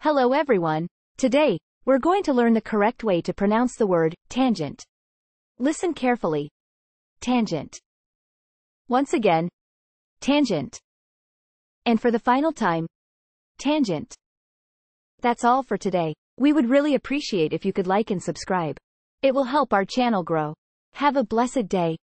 Hello everyone. Today, we're going to learn the correct way to pronounce the word tangent. Listen carefully. Tangent. Once again, tangent. And for the final time, tangent. That's all for today. We would really appreciate if you could like and subscribe. It will help our channel grow. Have a blessed day.